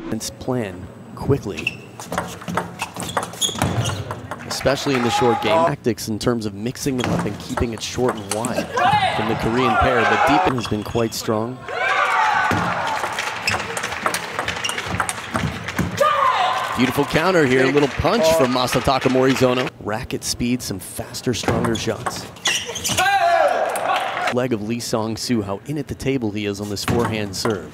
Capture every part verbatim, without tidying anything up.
Plan quickly, especially in the short game. Tactics in terms of mixing them up and keeping it short and wide from the Korean pair, but Deepin has been quite strong. Beautiful counter here, a little punch from Masataka Morizono. Racket speed, some faster, stronger shots. Leg of Lee Sangsu, how in at the table he is on this forehand serve.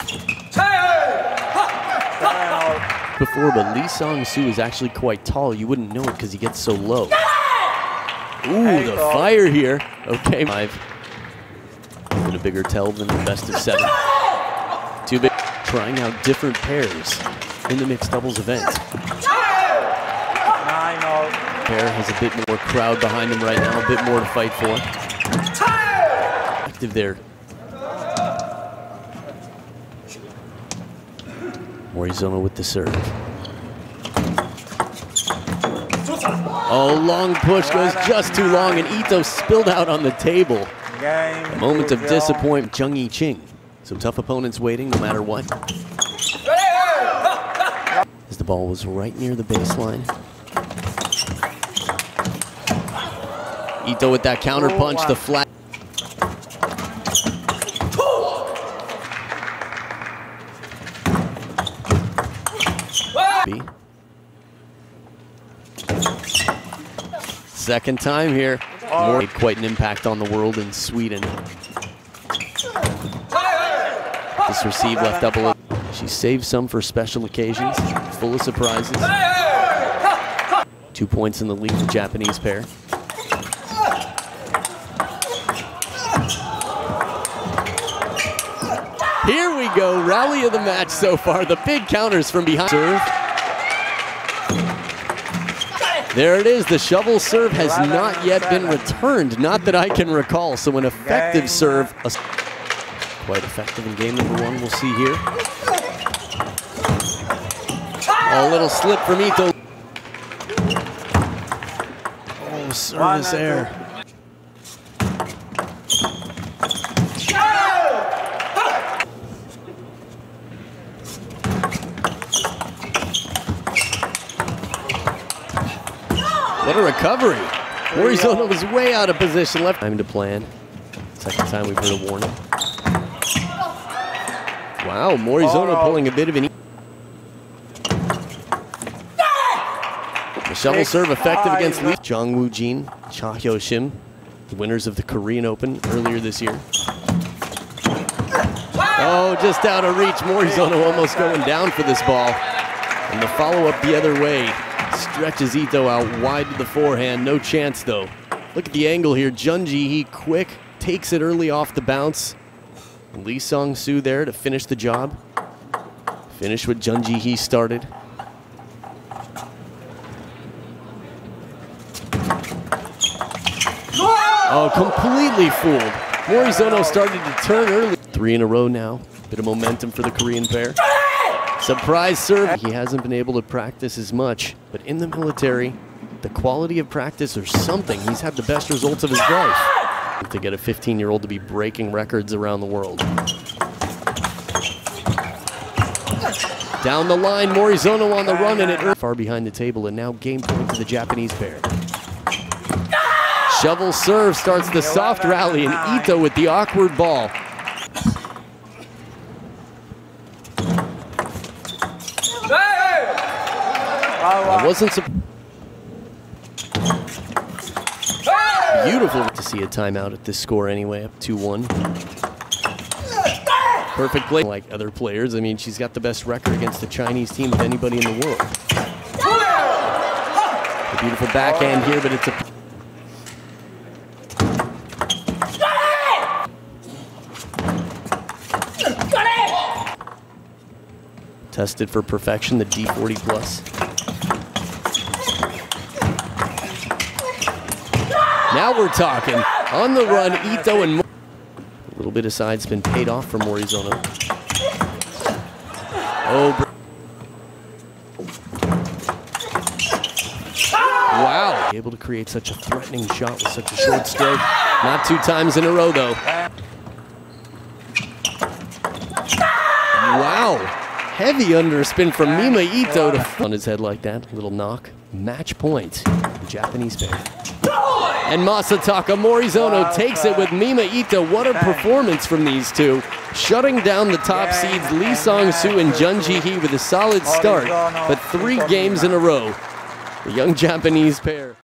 Before, but Lee Sangsu is actually quite tall. You wouldn't know it because he gets so low. Ooh, the fire here. Okay, five. Even a bigger tell than the best of seven. Two big. Trying out different pairs in the mixed doubles event. Pair has a bit more crowd behind him right now, a bit more to fight for. Active there. Morizono with the serve. Oh, long push goes just too long, and Ito spilled out on the table. A moment of disappointment. Jeon Jihee. Some tough opponents waiting no matter what. As the ball was right near the baseline. Ito with that counter punch, the flat. Second time here. More made quite an impact on the world in Sweden. This receive left up a little. She saved some for special occasions, full of surprises. Two points in the lead, the Japanese pair. Here we go, rally of the match so far. The big counters from behind. Serve. There it is, the shovel serve has not yet been returned, not that I can recall, so an effective serve. Quite effective in game number one, we'll see here. A little slip from Ito. Oh, service error. What a recovery. Morizono was way out of position. Left time to plan. Second time we've heard a warning. Wow, Morizono pulling a bit of an... The shovel serve effective against Lee. Jang Woo-jin, Cha Hyo-shim, the winners of the Korean Open earlier this year. Oh, just out of reach. Morizono almost going down for this ball. And the follow-up the other way. Stretches Ito out wide to the forehand. No chance, though. Look at the angle here. Jeon Jihee quick. Takes it early off the bounce. And Lee Sangsu there to finish the job. Finish what Jeon Jihee started. Oh, completely fooled. Morizono started to turn early. Three in a row now. Bit of momentum for the Korean pair. Surprise serve. He hasn't been able to practice as much, but in the military, the quality of practice or something, he's had the best results of his life. To get a fifteen-year-old to be breaking records around the world. Down the line, Morizono on the run, and it far behind the table, and now game point to the Japanese pair. Shovel serve starts the soft rally, and Ito with the awkward ball. I wasn't so beautiful to see a timeout at this score anyway, up two one. Perfect play like other players. I mean, she's got the best record against the Chinese team of anybody in the world. A beautiful backhand here, but it's a... Tested for perfection, the D forty plus. Now we're talking. On the run, Ito and... A little bit of side spin paid off for Morizono. Oh, wow. Able to create such a threatening shot with such a short stroke. Not two times in a row, though. Wow. Wow. heavy underspin from Mima Ito to on his head like that. Little knock. Match point. The Japanese pair. And Masataka Morizono takes it with Mima Ito. What a performance from these two. Shutting down the top seeds Lee Sangsu and Jeon Jihee with a solid start, but three games in a row. The young Japanese pair.